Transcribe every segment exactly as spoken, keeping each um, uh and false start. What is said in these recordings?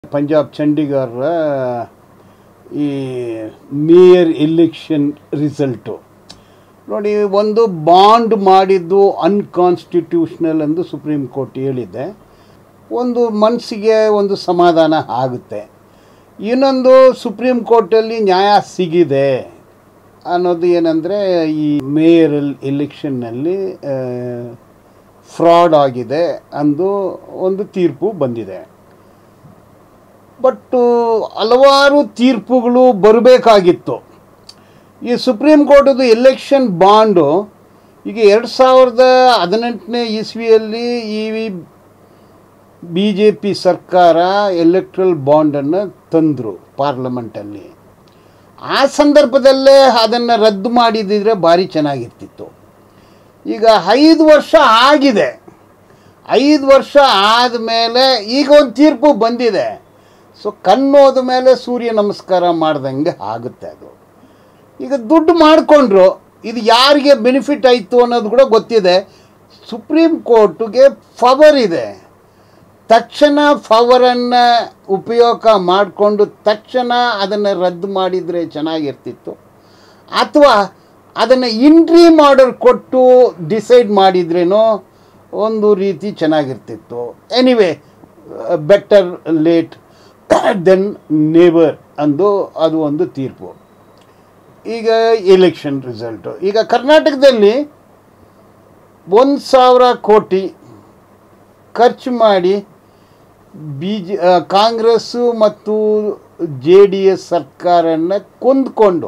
ಪಂಜಾಬ್ ಚಂಡೀಗಢ ಈ mayor election result ನೋಡಿ, ಒಂದು ಬಾಂಡ್ ಮಾಡಿದ್ದು ಅನ್ಕಾನ್ಸ್ಟಿಟ್ಯೂಷನಲ್ ಎಂದು ಸುಪ್ರೀಂ ಕೋರ್ಟ್ ಹೇಳಿದೆ. ಒಂದು ಮನಸ್ಸಿಗೆ ಒಂದು ಸಮಾಧಾನ ಆಗುತ್ತೆ. ಇನ್ನೊಂದು ಸುಪ್ರೀಂ ಕೋರ್ಟಲ್ಲಿ ನ್ಯಾಯ ಸಿಗಿದೆ ಅನ್ನೋದು ಏನಂದರೆ, ಈ ಮೇಯರಲ್ ಎಲೆಕ್ಷನ್ನಲ್ಲಿ ಫ್ರಾಡ್ ಆಗಿದೆ ಅಂದು ಒಂದು ತೀರ್ಪು ಬಂದಿದೆ. ಬಟ್ ಹಲವಾರು ತೀರ್ಪುಗಳು ಬರಬೇಕಾಗಿತ್ತು. ಈ ಸುಪ್ರೀಂ ಕೋರ್ಟದು ಎಲೆಕ್ಷನ್ ಬಾಂಡು ಈಗ ಎರಡು ಸಾವಿರದ ಹದಿನೆಂಟನೇ ಇಸ್ವಿಯಲ್ಲಿ ಈ ಬಿ ಜೆ ಪಿ ಸರ್ಕಾರ ಎಲೆಕ್ಟ್ರಲ್ ಬಾಂಡನ್ನು ತಂದರು ಪಾರ್ಲಿಮೆಂಟಲ್ಲಿ. ಆ ಸಂದರ್ಭದಲ್ಲೇ ಅದನ್ನು ರದ್ದು ಮಾಡಿದ್ದಿದ್ರೆ ಭಾರಿ ಚೆನ್ನಾಗಿರ್ತಿತ್ತು. ಈಗ ಐದು ವರ್ಷ ಆಗಿದೆ. ಐದು ವರ್ಷ ಆದಮೇಲೆ ಈಗ ಒಂದು ತೀರ್ಪು ಬಂದಿದೆ. ಸೊ ಕಣ್ಣೋದ ಮೇಲೆ ಸೂರ್ಯ ನಮಸ್ಕಾರ ಮಾಡ್ದಂಗೆ ಆಗುತ್ತೆ. ಅದು ಈಗ ದುಡ್ಡು ಮಾಡಿಕೊಂಡ್ರು, ಇದು ಯಾರಿಗೆ ಬೆನಿಫಿಟ್ ಆಯಿತು ಅನ್ನೋದು ಕೂಡ ಗೊತ್ತಿದೆ. ಸುಪ್ರೀಂ ಕೋರ್ಟ್ಗೆ ಪವರ್ ಇದೆ. ತಕ್ಷಣ ಪವರನ್ನು ಉಪಯೋಗ ಮಾಡಿಕೊಂಡು ತಕ್ಷಣ ಅದನ್ನು ರದ್ದು ಮಾಡಿದರೆ ಚೆನ್ನಾಗಿರ್ತಿತ್ತು. ಅಥವಾ ಅದನ್ನು ಇಂಟ್ರೀಮ್ ಆರ್ಡರ್ ಕೊಟ್ಟು ಡಿಸೈಡ್ ಮಾಡಿದ್ರೇನೋ ಒಂದು ರೀತಿ ಚೆನ್ನಾಗಿರ್ತಿತ್ತು. Anyway, better late than never ಅಂದು ಅದು ಒಂದು ತೀರ್ಪು. ಈಗ ಎಲೆಕ್ಷನ್ ರಿಸಲ್ಟು ಈಗ ಕರ್ನಾಟಕದಲ್ಲಿ ಒಂದು ಸಾವಿರ ಕೋಟಿ ಖರ್ಚು ಮಾಡಿ ಬಿ ಜೆ ಕಾಂಗ್ರೆಸ್ಸು ಮತ್ತು ಜೆ ಡಿ ಎಸ್ ಸರ್ಕಾರನ ಕೊಂದ್ಕೊಂಡು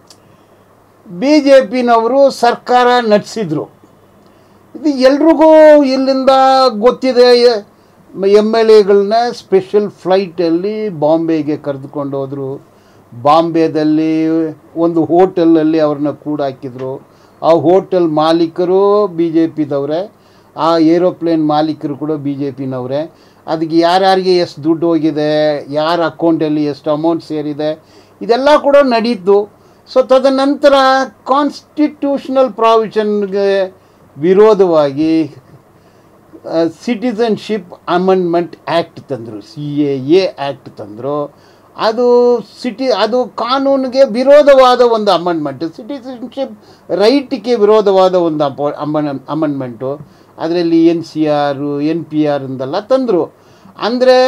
ಬಿ ಜೆ ಪಿನವರು ಸರ್ಕಾರ ನಡೆಸಿದರು. ಇದು ಎಲ್ರಿಗೂ ಇಲ್ಲಿಂದ ಗೊತ್ತಿದೆ. ಎಮ್ ಎಲ್ ಎಗಳನ್ನ ಸ್ಪೆಷಲ್ ಫ್ಲೈಟಲ್ಲಿ ಬಾಂಬೆಗೆ ಕರೆದುಕೊಂಡು ಹೋದರು. ಬಾಂಬೆದಲ್ಲಿ ಒಂದು ಹೋಟೆಲಲ್ಲಿ ಅವ್ರನ್ನ ಕೂಡ ಹಾಕಿದ್ರು. ಆ ಹೋಟೆಲ್ ಮಾಲೀಕರು ಬಿ ಜೆ ಪಿದವರೇ, ಆ ಏರೋಪ್ಲೇನ್ ಮಾಲೀಕರು ಕೂಡ ಬಿ ಜೆ ಪಿನವರೇ. ಅದಕ್ಕೆ ಯಾರ್ಯಾರಿಗೆ ಎಷ್ಟು ದುಡ್ಡು ಹೋಗಿದೆ, ಯಾರ ಅಕೌಂಟಲ್ಲಿ ಎಷ್ಟು ಅಮೌಂಟ್ ಸೇರಿದೆ, ಇದೆಲ್ಲ ಕೂಡ ನಡೀತು. ಸೊ ತದನಂತರ ಕಾನ್ಸ್ಟಿಟ್ಯೂಷನಲ್ ಪ್ರಾವಿಷನ್ಗೆ ವಿರೋಧವಾಗಿ ಸಿಟಿಸನ್ಶಿಪ್ ಅಮೆಂಡ್ಮೆಂಟ್ ಆ್ಯಕ್ಟ್ ತಂದರು, ಸಿ ಎ ಎ ಆ್ಯಕ್ಟ್ ತಂದರು. ಅದು ಸಿಟಿ ಅದು ಕಾನೂನಿಗೆ ವಿರೋಧವಾದ ಒಂದು ಅಮೆಂಡ್ಮೆಂಟು, ಸಿಟಿಸನ್ಶಿಪ್ ರೈಟ್ಗೆ ವಿರೋಧವಾದ ಒಂದು ಅಪ ಅಮನ್ ಅಮೆಂಡ್ಮೆಂಟು. ಅದರಲ್ಲಿ N C R N P R ಅಂದೆಲ್ಲ ತಂದರು. ಅಂದರೆ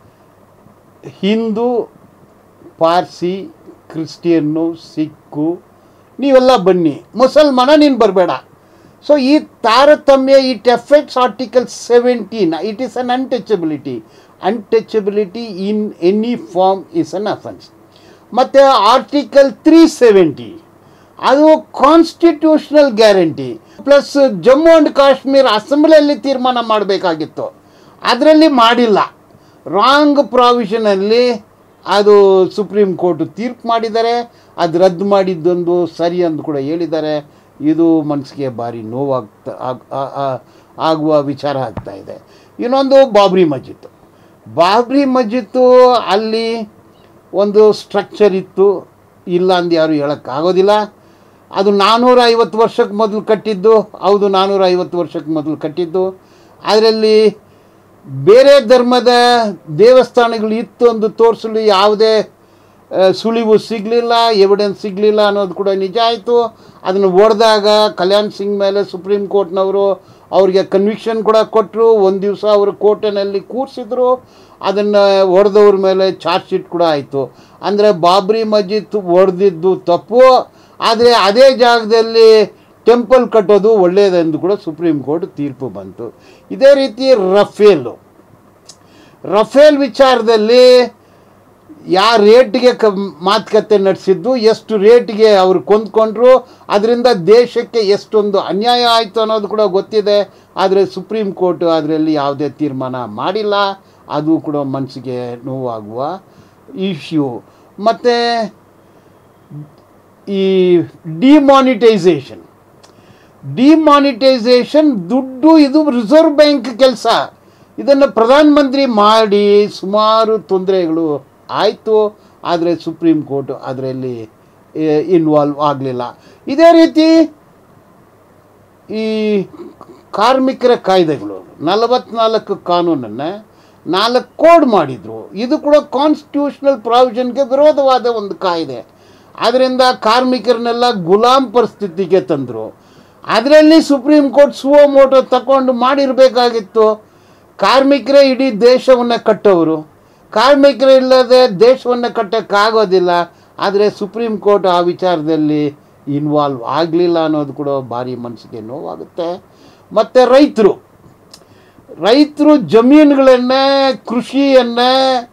ಹಿಂದೂ, ಪಾರ್ಸಿ, ಕ್ರಿಶ್ಚಿಯನ್ನು, ಸಿಕ್ಕು ನೀವೆಲ್ಲ ಬನ್ನಿ, ಮುಸಲ್ಮಾನ ನೀನು ಬರಬೇಡ. ಸೊ ಈ ತಾರತಮ್ಯ, it effects article seventeen. It is un untouchability. Untouchability in any form is an offence. ಮತ್ತು ಆರ್ಟಿಕಲ್ ತ್ರೀ ಸೆವೆಂಟಿ ಅದು constitutional guarantee. Plus Jammu and Kashmir ಅಸೆಂಬ್ಲಿಯಲ್ಲಿ ತೀರ್ಮಾನ ಮಾಡಬೇಕಾಗಿತ್ತು, ಅದರಲ್ಲಿ ಮಾಡಿಲ್ಲ. ರಾಂಗ್ ಪ್ರಾವಿಷನಲ್ಲಿ ಅದು ಸುಪ್ರೀಂ ಕೋರ್ಟು ತೀರ್ಪು ಮಾಡಿದ್ದಾರೆ. ಅದು ರದ್ದು ಮಾಡಿದ್ದೊಂದು ಸರಿ ಅಂದು ಕೂಡ ಹೇಳಿದ್ದಾರೆ. ಇದು ಮನಸ್ಸಿಗೆ ಭಾರಿ ನೋವಾಗ್ತಾ ಆಗುವ ವಿಚಾರ ಆಗ್ತಾಯಿದೆ. ಇನ್ನೊಂದು ಬಾಬ್ರಿ ಮಸ್ಜಿದ್. ಬಾಬ್ರಿ ಮಸ್ಜಿದ್ದು ಅಲ್ಲಿ ಒಂದು ಸ್ಟ್ರಕ್ಚರ್ ಇತ್ತು, ಇಲ್ಲ ಅಂದು ಯಾರು ಹೇಳೋಕ್ಕಾಗೋದಿಲ್ಲ. ಅದು ನಾನ್ನೂರ ಐವತ್ತು ವರ್ಷಕ್ಕೆ ಮೊದಲು ಕಟ್ಟಿದ್ದು. ಹೌದು, ನಾನ್ನೂರ ಐವತ್ತು ವರ್ಷಕ್ಕೆ ಮೊದಲು ಕಟ್ಟಿದ್ದು. ಅದರಲ್ಲಿ ಬೇರೆ ಧರ್ಮದ ದೇವಸ್ಥಾನಗಳು ಇತ್ತು ಎಂದು ತೋರಿಸಲು ಯಾವುದೇ ಸುಳಿವು ಸಿಗಲಿಲ್ಲ, ಎವಿಡೆನ್ಸ್ ಸಿಗಲಿಲ್ಲ ಅನ್ನೋದು ಕೂಡ ನಿಜ ಆಯಿತು. ಅದನ್ನು ಹೊಡೆದಾಗ ಕಲ್ಯಾಣ್ ಸಿಂಗ್ ಮೇಲೆ ಸುಪ್ರೀಂ ಕೋರ್ಟ್ನವರು ಅವ್ರಿಗೆ ಕನ್ವಿಕ್ಷನ್ ಕೂಡ ಕೊಟ್ಟರು. ಒಂದು ದಿವಸ ಅವರು ಕೋರ್ಟಿನಲ್ಲಿ ಕೂರಿಸಿದ್ರು. ಅದನ್ನು ಹೊಡೆದವ್ರ ಮೇಲೆ ಚಾರ್ಜ್ ಶೀಟ್ ಕೂಡ ಆಯಿತು. ಅಂದರೆ ಬಾಬ್ರಿ ಮಸ್ಜಿದ್ ಹೊಡೆದಿದ್ದು ತಪ್ಪು, ಆದರೆ ಅದೇ ಜಾಗದಲ್ಲಿ ಟೆಂಪಲ್ ಕಟ್ಟೋದು ಒಳ್ಳೆಯದೆಂದು ಕೂಡ ಸುಪ್ರೀಂ ಕೋರ್ಟ್ ತೀರ್ಪು ಬಂತು. ಇದೇ ರೀತಿ ರಫೇಲು ರಫೇಲ್ ವಿಚಾರದಲ್ಲಿ ಯಾವ ರೇಟ್ಗೆ ಕ ಮಾತುಕತೆ ನಡೆಸಿದ್ದು, ಎಷ್ಟು ರೇಟ್ಗೆ ಅವರು ಕೊಂದ್ಕೊಂಡ್ರು, ಅದರಿಂದ ದೇಶಕ್ಕೆ ಎಷ್ಟೊಂದು ಅನ್ಯಾಯ ಆಯಿತು ಅನ್ನೋದು ಕೂಡ ಗೊತ್ತಿದೆ. ಆದರೆ ಸುಪ್ರೀಂ ಕೋರ್ಟ್ ಅದರಲ್ಲಿ ಯಾವುದೇ ತೀರ್ಮಾನ ಮಾಡಿಲ್ಲ. ಅದು ಕೂಡ ಮನಸ್ಸಿಗೆ ನೋವಾಗುವ ಇಶ್ಯೂ. ಮತ್ತು ಈ ಡಿಮಾನಿಟೈಸೇಷನ್ ಡಿಮಾನಿಟೈಸೇಷನ್ ದುಡ್ಡು ಇದು ರಿಸರ್ವ್ ಬ್ಯಾಂಕ್ ಕೆಲಸ. ಇದನ್ನು ಪ್ರಧಾನಮಂತ್ರಿ ಮಾಡಿ ಸುಮಾರು ತೊಂದರೆಗಳು ಆಯಿತು. ಆದರೆ ಸುಪ್ರೀಂ ಕೋರ್ಟ್ ಅದರಲ್ಲಿ ಇನ್ವಾಲ್ವ್ ಆಗಲಿಲ್ಲ. ಇದೇ ರೀತಿ ಈ ಕಾರ್ಮಿಕರ ಕಾಯ್ದೆಗಳು ನಲವತ್ತ್ನಾಲ್ಕು ಕಾನೂನನ್ನು ನಾಲ್ಕು ಕೋಡ್ ಮಾಡಿದರು. ಇದು ಕೂಡ ಕಾನ್ಸ್ಟಿಟ್ಯೂಷನಲ್ ಪ್ರಾವಿಷನ್ಗೆ ವಿರೋಧವಾದ ಒಂದು ಕಾಯ್ದೆ. ಅದರಿಂದ ಕಾರ್ಮಿಕರನ್ನೆಲ್ಲ ಗುಲಾಮ್ ಪರಿಸ್ಥಿತಿಗೆ ತಂದರು. ಅದರಲ್ಲಿ ಸುಪ್ರೀಂ ಕೋರ್ಟ್ ಸುವೋ ಮೋಟೋ ತಗೊಂಡು ಮಾಡಿರಬೇಕಾಗಿತ್ತು. ಕಾರ್ಮಿಕರೇ ಇಡೀ ದೇಶವನ್ನು ಕಟ್ಟೋರು, ಕಾರ್ಮಿಕರು ಇಲ್ಲದೆ ದೇಶವನ್ನು ಕಟ್ಟೋಕ್ಕಾಗೋದಿಲ್ಲ. ಆದರೆ ಸುಪ್ರೀಂ ಕೋರ್ಟ್ ಆ ವಿಚಾರದಲ್ಲಿ ಇನ್ವಾಲ್ವ್ ಆಗಲಿಲ್ಲ ಅನ್ನೋದು ಕೂಡ ಭಾರಿ ಮನಸ್ಸಿಗೆ ನೋವಾಗುತ್ತೆ. ಮತ್ತು ರೈತರು ರೈತರು ಜಮೀನುಗಳನ್ನು, ಕೃಷಿಯನ್ನು,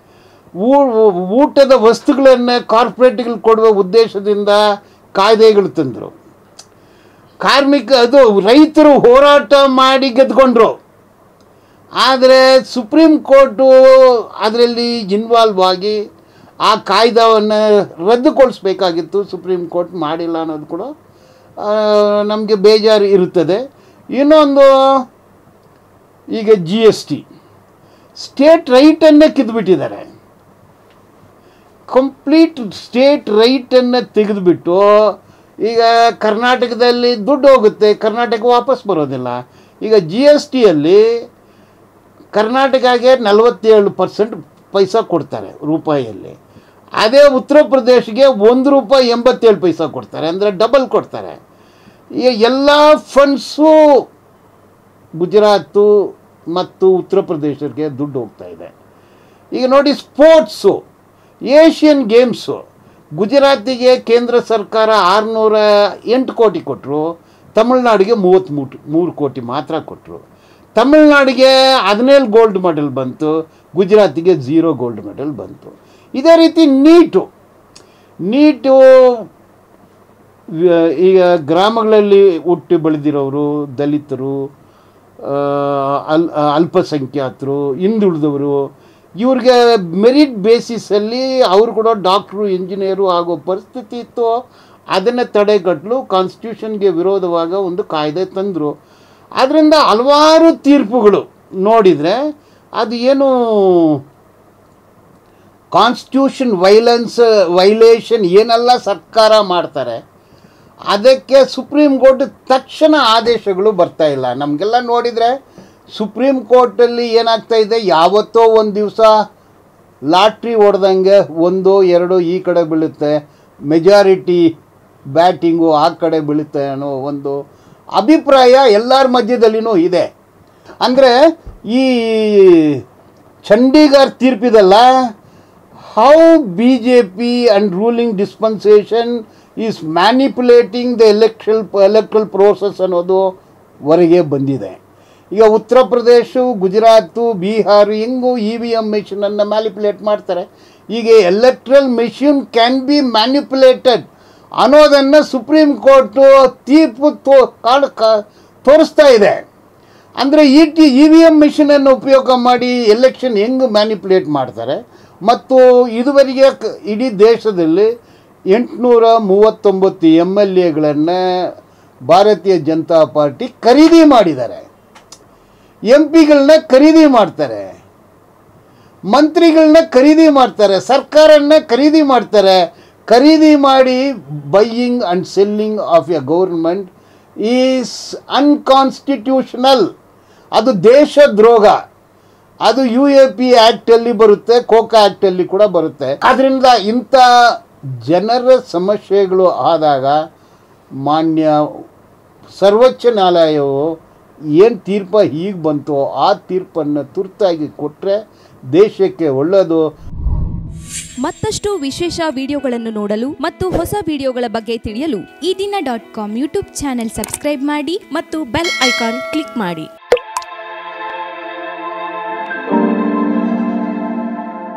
ಊಟದ ವಸ್ತುಗಳನ್ನು ಕಾರ್ಪೊರೇಟ್ಗಳು ಕೊಡುವ ಉದ್ದೇಶದಿಂದ ಕಾಯ್ದೆಗಳು ತಂದರು. ಕಾರ್ಮಿಕ ಅದು ರೈತರು ಹೋರಾಟ ಮಾಡಿ ಗೆದ್ಕೊಂಡ್ರು. ಆದರೆ ಸುಪ್ರೀಂ ಕೋರ್ಟು ಅದರಲ್ಲಿ ಇನ್ವಾಲ್ವ್ ಆಗಿ ಆ ಕಾಯ್ದೆಯನ್ನು ರದ್ದುಗೊಳಿಸಬೇಕಾಗಿತ್ತು. ಸುಪ್ರೀಂ ಕೋರ್ಟ್ ಮಾಡಿಲ್ಲ ಅನ್ನೋದು ಕೂಡ ನಮಗೆ ಬೇಜಾರು ಇರುತ್ತದೆ. ಇನ್ನೊಂದು, ಈಗ ಜಿ ಎಸ್ ಟಿ ಸ್ಟೇಟ್ ರೈಟನ್ನೇ ಕಿದ್ದುಬಿಟ್ಟಿದ್ದಾರೆ. ಕಂಪ್ಲೀಟ್ ಸ್ಟೇಟ್ ರೈಟನ್ನು ತೆಗೆದುಬಿಟ್ಟು ಈಗ ಕರ್ನಾಟಕದಲ್ಲಿ ದುಡ್ಡು ಹೋಗುತ್ತೆ, ಕರ್ನಾಟಕ ವಾಪಸ್ ಬರೋದಿಲ್ಲ. ಈಗ ಜಿ ಎಸ್ ಟಿಯಲ್ಲಿ ಕರ್ನಾಟಕಗೆ ನಲವತ್ತೇಳು ಪರ್ಸೆಂಟ್ ಪೈಸಾ ಕೊಡ್ತಾರೆ ರೂಪಾಯಿಯಲ್ಲಿ. ಅದೇ ಉತ್ತರ ಪ್ರದೇಶಗೆ ಒಂದು ರೂಪಾಯಿ ಎಂಬತ್ತೇಳು ಪೈಸಾ ಕೊಡ್ತಾರೆ, ಅಂದರೆ ಡಬಲ್ ಕೊಡ್ತಾರೆ. ಈಗ ಎಲ್ಲ ಫಂಡ್ಸು ಗುಜರಾತು ಮತ್ತು ಉತ್ತರ ಪ್ರದೇಶಕ್ಕೆ ದುಡ್ಡು ಹೋಗ್ತಾ ಇದೆ. ಈಗ ನೋಡಿ, ಸ್ಪೋರ್ಟ್ಸು, ಏಷ್ಯನ್ ಗೇಮ್ಸು ಗುಜರಾತಿಗೆ ಕೇಂದ್ರ ಸರ್ಕಾರ ಆರುನೂರ ಎಂಟು ಕೋಟಿ ಕೊಟ್ಟರು, ತಮಿಳ್ನಾಡಿಗೆ ಮೂವತ್ತ್ಮೂರು ಮೂರು ಕೋಟಿ ಮಾತ್ರ ಕೊಟ್ಟರು. ತಮಿಳ್ನಾಡಿಗೆ ಹದಿನೇಳು ಗೋಲ್ಡ್ ಮೆಡಲ್ ಬಂತು, ಗುಜರಾತಿಗೆ ಝೀರೋ ಗೋಲ್ಡ್ ಮೆಡಲ್ ಬಂತು. ಇದೇ ರೀತಿ ನೀಟು ನೀಟು ಈಗ ಗ್ರಾಮಗಳಲ್ಲಿ ಹುಟ್ಟಿ ಬೆಳೆದಿರೋರು, ದಲಿತರು, ಅಲ್ ಅಲ್ಪಸಂಖ್ಯಾತರು, ಹಿಂದುಳಿದವರು, ಇವ್ರಿಗೆ ಮೆರಿಟ್ ಬೇಸಿಸಲ್ಲಿ ಅವರು ಕೂಡ ಡಾಕ್ಟ್ರು, ಇಂಜಿನಿಯರು ಆಗೋ ಪರಿಸ್ಥಿತಿ ಇತ್ತು. ಅದನ್ನು ತಡೆಗಟ್ಟಲು ಕಾನ್ಸ್ಟಿಟ್ಯೂಷನ್ಗೆ ವಿರೋಧವಾಗ ಒಂದು ಕಾಯ್ದೆ ತಂದರು. ಅದರಿಂದ ಹಲವಾರು ತೀರ್ಪುಗಳು ನೋಡಿದರೆ ಅದು ಏನು ಕಾನ್ಸ್ಟಿಟ್ಯೂಷನ್ ವೈಲೆನ್ಸ್ ವೈಲೇಷನ್ ಏನೆಲ್ಲ ಸರ್ಕಾರ ಮಾಡ್ತಾರೆ ಅದಕ್ಕೆ ಸುಪ್ರೀಂ ಕೋರ್ಟ್ ತಕ್ಷಣ ಆದೇಶಗಳು ಬರ್ತಾ ಇಲ್ಲ. ನಮಗೆಲ್ಲ ನೋಡಿದರೆ ಸುಪ್ರೀಂ ಕೋರ್ಟಲ್ಲಿ ಏನಾಗ್ತಾ ಇದೆ, ಯಾವತ್ತೋ ಒಂದು ದಿವಸ ಲಾಟ್ರಿ ಹೊಡೆದಂಗೆ ಒಂದೋ ಎರಡೋ ಈ ಕಡೆ ಬೀಳುತ್ತೆ, ಮೆಜಾರಿಟಿ ಬ್ಯಾಟಿಂಗು ಆ ಕಡೆ ಬೀಳುತ್ತೆ ಅನ್ನೋ ಒಂದು ಅಭಿಪ್ರಾಯ ಎಲ್ಲರ ಮಧ್ಯದಲ್ಲಿನೂ ಇದೆ. ಅಂದರೆ ಈ ಚಂಡೀಗಢ ತೀರ್ಪಿದಲ್ಲ, how B J P and ruling dispensation is manipulating the election electoral process ಅನ್ನೋದು ಹೊರಗೆ ಬಂದಿದೆ. ಈಗ ಉತ್ತರ ಪ್ರದೇಶ, ಗುಜರಾತು, ಬಿಹಾರ ಹೆಂಗೂ ಇ ವಿ ಎಮ್ ಮೆಷಿನನ್ನು ಮ್ಯಾನಿಪುಲೇಟ್ ಮಾಡ್ತಾರೆ. ಈಗ electoral machine can be manipulated ಅನ್ನೋದನ್ನು ಸುಪ್ರೀಂ ಕೋರ್ಟು ತೀರ್ಪು ತೋ ಕಾಡು ತೋರಿಸ್ತಾ ಇದೆ. ಅಂದರೆ ಈ ಟಿ ಇ ವಿ ಎಮ್ ಮೆಷಿನನ್ನು ಉಪಯೋಗ ಮಾಡಿ ಎಲೆಕ್ಷನ್ ಹೆಂಗೆ ಮ್ಯಾನಿಪುಲೇಟ್ ಮಾಡ್ತಾರೆ. ಮತ್ತು ಇದುವರೆಗೆ ಇಡೀ ದೇಶದಲ್ಲಿ ಎಂಟುನೂರ ಮೂವತ್ತೊಂಬತ್ತು ಎಮ್ ಎಲ್ ಎಗಳನ್ನು ಭಾರತೀಯ ಜನತಾ ಪಾರ್ಟಿ ಖರೀದಿ ಮಾಡಿದ್ದಾರೆ. ಎಂ ಪಿಗಳನ್ನ ಖರೀದಿ ಮಾಡ್ತಾರೆ, ಮಂತ್ರಿಗಳನ್ನ ಖರೀದಿ ಮಾಡ್ತಾರೆ, ಸರ್ಕಾರನ ಖರೀದಿ ಮಾಡ್ತಾರೆ. ಖರೀದಿ ಮಾಡಿ buying and selling of a government is unconstitutional. ಅದು ದೇಶದ್ರೋಹ. ಅದು ಯು ಎ ಪಿ ಆ್ಯಕ್ಟಲ್ಲಿ ಬರುತ್ತೆ, ಕೋಕಾ ಆ್ಯಕ್ಟಲ್ಲಿ ಕೂಡ ಬರುತ್ತೆ. ಆದ್ದರಿಂದ ಇಂಥ ಜನರ ಸಮಸ್ಯೆಗಳು ಆದಾಗ ಮಾನ್ಯ ಸರ್ವೋಚ್ಚ ನ್ಯಾಯಾಲಯವು ಏನು ತೀರ್ಪ ಹೀಗೆ ಬಂತೋ ಆ ತೀರ್ಪನ್ನು ತುರ್ತಾಗಿ ಕೊಟ್ಟರೆ ದೇಶಕ್ಕೆ ಒಳ್ಳೆಯದು. ಮತ್ತಷ್ಟು ವಿಶೇಷ ವಿಡಿಯೋಗಳನ್ನು ನೋಡಲು ಮತ್ತು ಹೊಸ ವಿಡಿಯೋಗಳ ಬಗ್ಗೆ ತಿಳಿಯಲು Ee Dina dot com YouTube channel subscribe ಮಾಡಿ ಮತ್ತು ಬೆಲ್ ಐಕಾನ್ ಕ್ಲಿಕ್ ಮಾಡಿ.